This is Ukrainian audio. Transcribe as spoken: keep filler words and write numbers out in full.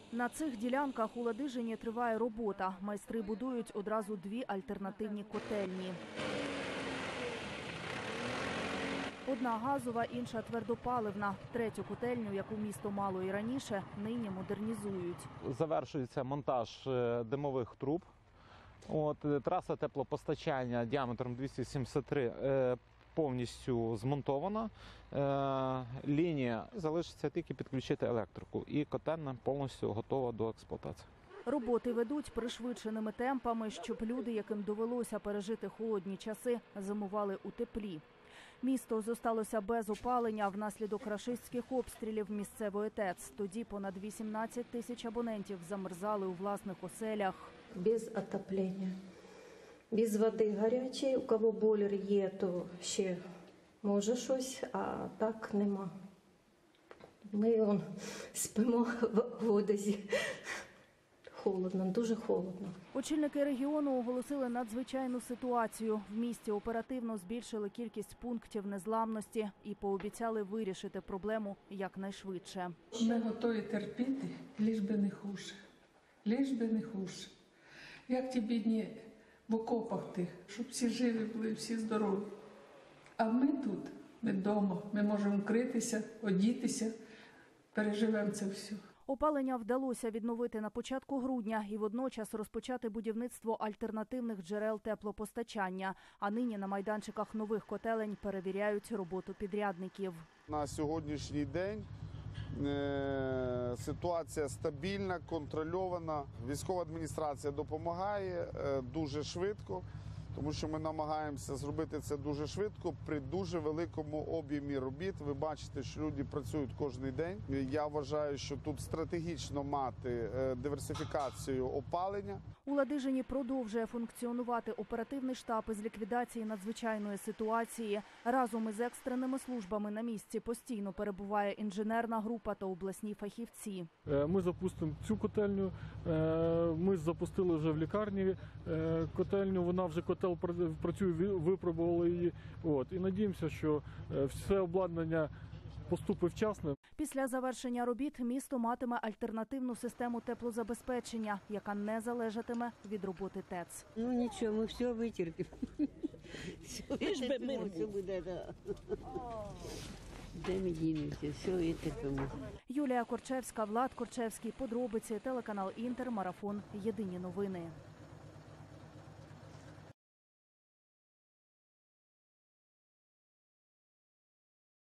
На цих ділянках у Ладижині триває робота. Майстри будують одразу дві альтернативні котельні. Одна газова, інша твердопаливна. Третю котельню, яку місто мало і раніше, нині модернізують. Завершується монтаж димових труб. От, траса теплопостачання діаметром двісті сімдесят три повністю змонтована. Лінія залишиться тільки підключити електрику. І котельня повністю готова до експлуатації. Роботи ведуть пришвидшеними темпами, щоб люди, яким довелося пережити холодні часи, зимували у теплі. Місто зосталося без опалення внаслідок рашистських обстрілів місцевої ТЕЦ. Тоді понад вісімнадцять тисяч абонентів замерзали у власних оселях. Без отоплення, без води гарячої. У кого бойлер є, то ще може щось, а так нема. Ми он, спимо в одязі. Холодно, дуже холодно. Очільники регіону оголосили надзвичайну ситуацію. В місті оперативно збільшили кількість пунктів незламності і пообіцяли вирішити проблему якнайшвидше. Ми готові терпіти, лиш би не хуже. Лиш би не хуже. Як ті бідні в окопах тих, щоб всі живі були, всі здорові. А ми тут, ми вдома, ми можемо вкритися, одітися, переживемо це все. Опалення вдалося відновити на початку грудня і водночас розпочати будівництво альтернативних джерел теплопостачання. А нині на майданчиках нових котелень перевіряють роботу підрядників. На сьогоднішній день ситуація стабільна, контрольована. Військова адміністрація допомагає дуже швидко, тому що ми намагаємося зробити це дуже швидко при дуже великому об'ємі робіт. Ви бачите, що люди працюють кожен день. Я вважаю, що тут стратегічно мати диверсифікацію опалення. У Ладижині продовжує функціонувати оперативний штаб із ліквідації надзвичайної ситуації. Разом із екстреними службами на місці постійно перебуває інженерна група та обласні фахівці. Ми запустимо цю котельню, ми запустили вже в лікарні котельню, вона вже котельня працює, випробували її. От, і надіємося, що все обладнання поступить вчасно. Після завершення робіт місто матиме альтернативну систему теплозабезпечення, яка не залежатиме від роботи ТЕЦ. Ну нічого, ми все витерпимо. Все буде, да. Де ми дінемося, все витерпимо. Юлія Корчевська, Влад Корчевський, подробиці, телеканал Інтер, марафон, єдині новини.